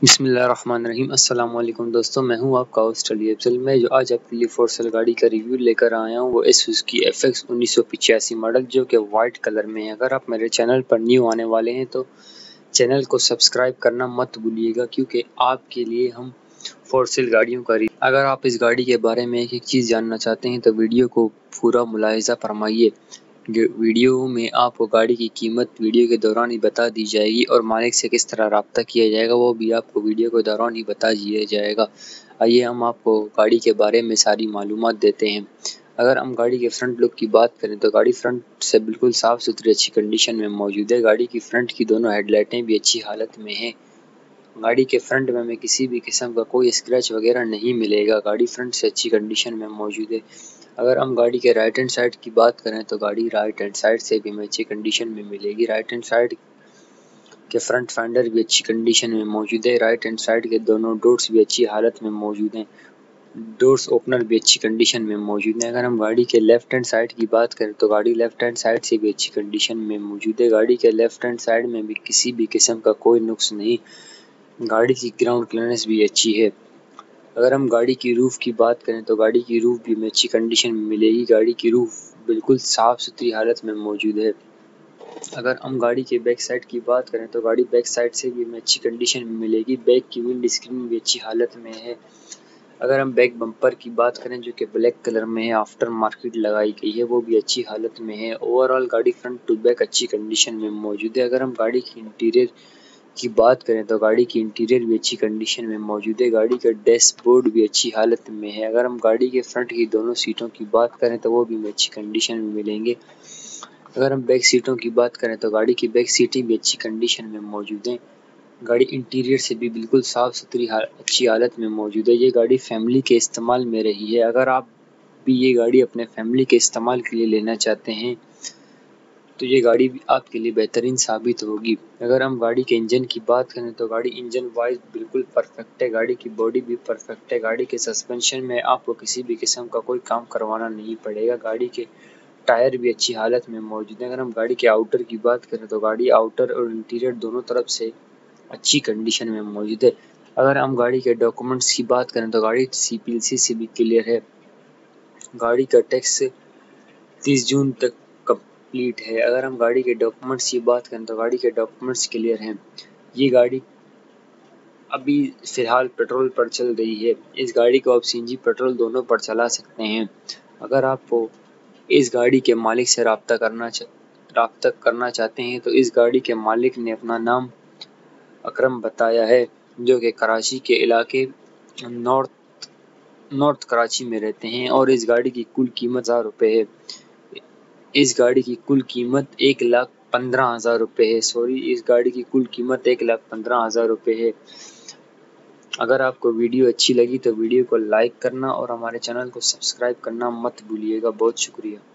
बिस्मिल्लाहिर्रहमानिर्रहीम। अस्सलाम वालेकुम दोस्तों, मैं हूं आपका होस्ट अली अफजल। मैं जो आज आपके लिए फोर सेल गाड़ी का रिव्यू लेकर आया हूं वो सुजुकी FX 1985 मॉडल जो कि वाइट कलर में है। अगर आप मेरे चैनल पर न्यू आने वाले हैं तो चैनल को सब्सक्राइब करना मत भूलिएगा, क्योंकि आपके लिए हम फोर सेल गाड़ियों का रिव्यू। अगर आप इस गाड़ी के बारे में एक एक चीज़ जानना चाहते हैं तो वीडियो को पूरा मुलाहिजा फरमाइए। वीडियो में आपको गाड़ी की कीमत वीडियो के दौरान ही बता दी जाएगी और मालिक से किस तरह रब्ता किया जाएगा वो भी आपको वीडियो के दौरान ही बता दिया जाएगा। आइए हम आपको गाड़ी के बारे में सारी मालूमात देते हैं। अगर हम गाड़ी के फ्रंट लुक की बात करें तो गाड़ी फ्रंट से बिल्कुल साफ़ सुथरी अच्छी कंडीशन में मौजूद है। गाड़ी की फ्रंट की दोनों हेडलाइटें भी अच्छी हालत में हैं। गाड़ी के फ्रंट में हमें किसी भी किस्म का कोई स्क्रैच वगैरह नहीं मिलेगा। गाड़ी फ्रंट से अच्छी कंडीशन में मौजूद है। अगर हम गाड़ी के राइट हैंड साइड की बात करें तो गाड़ी राइट हैंड साइड से भी हमें अच्छी कंडीशन में मिलेगी। राइट हैंड साइड के फ्रंट फेंडर भी अच्छी कंडीशन में मौजूद है। राइट हैंड साइड के दोनों डोर्स भी अच्छी हालत में मौजूद हैं। डोर्स ओपनर भी अच्छी कंडीशन में मौजूद है। अगर हम गाड़ी के लेफ्ट हैंड साइड की बात करें तो गाड़ी लेफ्ट हैंड साइड से भी अच्छी कंडीशन में मौजूद है। गाड़ी के लेफ्ट हैंड साइड में भी किसी भी किस्म का कोई नुक्स नहीं। गाड़ी की ग्राउंड क्लियरेंस भी अच्छी है। अगर हम गाड़ी की रूफ की बात करें तो गाड़ी की रूफ भी हमें अच्छी कंडीशन में मिलेगी। गाड़ी की रूफ बिल्कुल साफ़ सुथरी हालत में मौजूद है। अगर हम गाड़ी के बैक साइड की बात करें तो गाड़ी बैक साइड से भी हमें अच्छी कंडीशन में मिलेगी। बैक की विंड स्क्रीन भी अच्छी हालत में है। अगर हम बैक बम्पर की बात करें जो कि ब्लैक कलर में है, आफ्टर मार्केट लगाई गई है, वो भी अच्छी हालत में है। ओवरऑल गाड़ी फ्रंट टू बैक अच्छी कंडीशन में मौजूद है। अगर हम गाड़ी की इंटीरियर की बात करें तो गाड़ी की इंटीरियर भी अच्छी कंडीशन में मौजूद है। गाड़ी का डैशबोर्ड भी अच्छी हालत में है। अगर हम गाड़ी के फ्रंट की दोनों सीटों की बात करें तो वो भी हमें अच्छी कंडीशन में मिलेंगे। अगर हम बैक सीटों की बात करें तो गाड़ी की बैक सीटें भी अच्छी कंडीशन में मौजूद हैं। गाड़ी इंटीरियर से भी बिल्कुल साफ़ सुथरी अच्छी हालत में मौजूद है। ये गाड़ी फैमिली के इस्तेमाल में रही है। अगर आप भी ये गाड़ी अपने फैमिली के इस्तेमाल के लिए लेना चाहते हैं तो ये गाड़ी भी आपके लिए बेहतरीन साबित होगी। अगर हम गाड़ी के इंजन की बात करें तो गाड़ी इंजन वाइज बिल्कुल परफेक्ट है। गाड़ी की बॉडी भी परफेक्ट है। गाड़ी के सस्पेंशन में आपको किसी भी किस्म का कोई काम करवाना नहीं पड़ेगा। गाड़ी के टायर भी अच्छी हालत में मौजूद है। अगर हम गाड़ी के आउटर की बात करें तो गाड़ी आउटर और इंटीरियर दोनों तरफ से अच्छी कंडीशन में मौजूद है। अगर हम गाड़ी के डॉक्यूमेंट्स की बात करें तो गाड़ी CPLC से भी क्लियर है। गाड़ी का टैक्स 30 जून तक कंप्लीट है। अगर हम गाड़ी के डॉक्यूमेंट्स की बात करें तो गाड़ी के डॉक्यूमेंट्स क्लियर हैं। ये गाड़ी अभी फ़िलहाल पेट्रोल पर चल रही है। इस गाड़ी को आप CNG पेट्रोल दोनों पर चला सकते हैं। अगर आपको इस गाड़ी के मालिक से रब्ता करना चाहते हैं तो इस गाड़ी के मालिक ने अपना नाम अकरम बताया है, जो कि कराची के इलाके नॉर्थ कराची में रहते हैं और इस गाड़ी की कुल कीमत 1000 रुपये है। इस गाड़ी की कुल कीमत 1,15,000 रुपये है। इस गाड़ी की कुल कीमत 1,15,000 रुपये है। अगर आपको वीडियो अच्छी लगी तो वीडियो को लाइक करना और हमारे चैनल को सब्सक्राइब करना मत भूलिएगा। बहुत शुक्रिया।